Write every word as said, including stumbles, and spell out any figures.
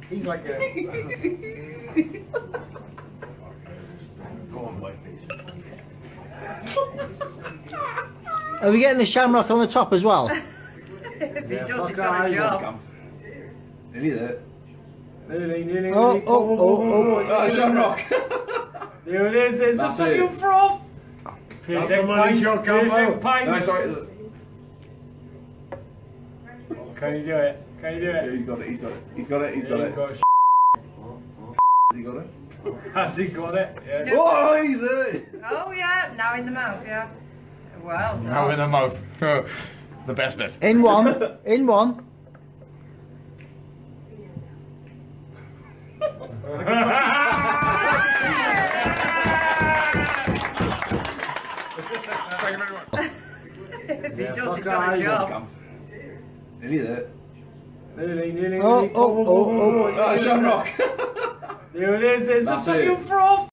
He's like a... Go on, whitefish. Are we getting the shamrock on the top as well? If he yeah, does, he's got a job. Nearly there. Nearly, nearly, oh, nearly. Oh, oh, oh, oh. Oh, shamrock. There it is, there's That's the fucking froth. That's the money shot, Campo. Pint. No, sorry. Can you do it? Can you do it? Yeah, he's got it, he's got it. He's got it, he's got yeah, it. Got Has he got it? Has he got it? Yeah. Oh, he's it. Oh yeah, now in the mouth, yeah. Well done. Now in the mouth. The best bit. In one. In one. Thank you very much. If he does, he's got a job. Nearly there. Nearly, nearly, Oh, oh, oh, oh. Oh, shamrock. There it is, there's That's the it. fucking froth.